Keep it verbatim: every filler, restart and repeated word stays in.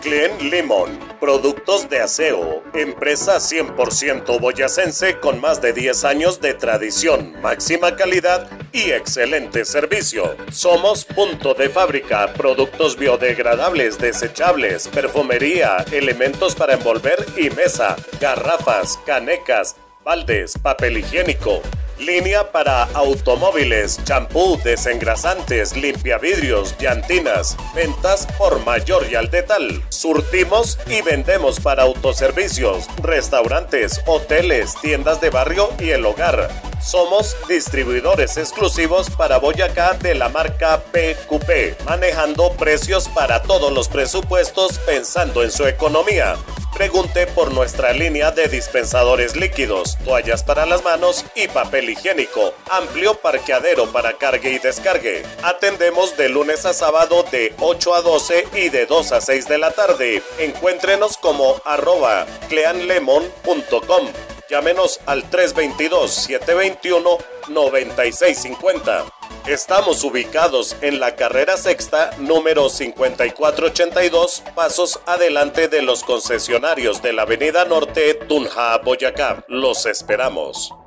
Clean Lemon, productos de aseo, empresa cien por ciento boyacense con más de diez años de tradición, máxima calidad y excelente servicio. Somos punto de fábrica, productos biodegradables, desechables, perfumería, elementos para envolver y mesa, garrafas, canecas, baldes, papel higiénico. Línea para automóviles, champú, desengrasantes, limpiavidrios, llantinas. Ventas por mayor y al detal. Surtimos y vendemos para autoservicios, restaurantes, hoteles, tiendas de barrio y el hogar. Somos distribuidores exclusivos para Boyacá de la marca P Q P, manejando precios para todos los presupuestos pensando en su economía. Pregunte por nuestra línea de dispensadores líquidos, toallas para las manos y papel higiénico. Amplio parqueadero para cargue y descargue. Atendemos de lunes a sábado de ocho a doce y de dos a seis de la tarde. Encuéntrenos como arroba cleanlemon punto com. Llámenos al tres dos dos, siete dos uno, nueve seis cinco cero. Estamos ubicados en la carrera sexta, número cincuenta y cuatro ochenta y dos, pasos adelante de los concesionarios de la Avenida Norte, Tunja, Boyacá. Los esperamos.